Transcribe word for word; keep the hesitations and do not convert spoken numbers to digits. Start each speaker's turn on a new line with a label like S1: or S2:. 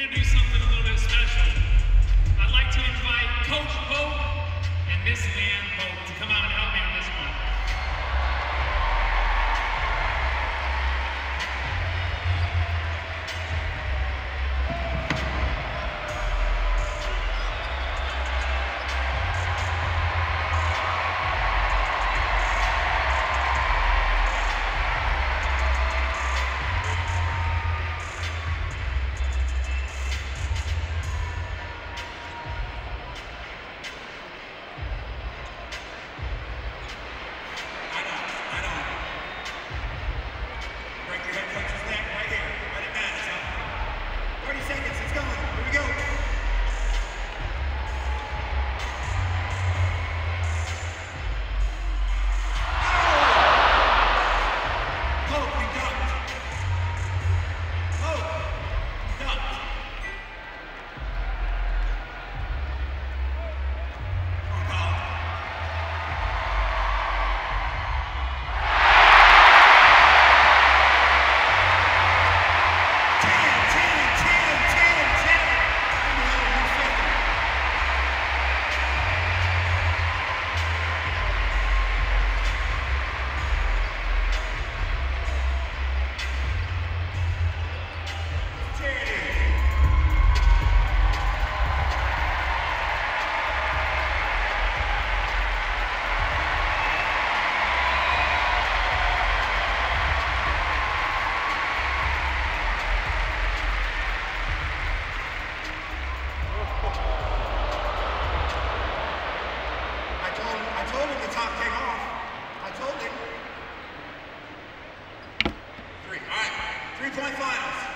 S1: going to do something a little bit special. I'd like to invite Coach Pope and Miss Ann Pope to come out and help me on this one.
S2: I told him the top came off. I told him. Three, all right. Three-point finals.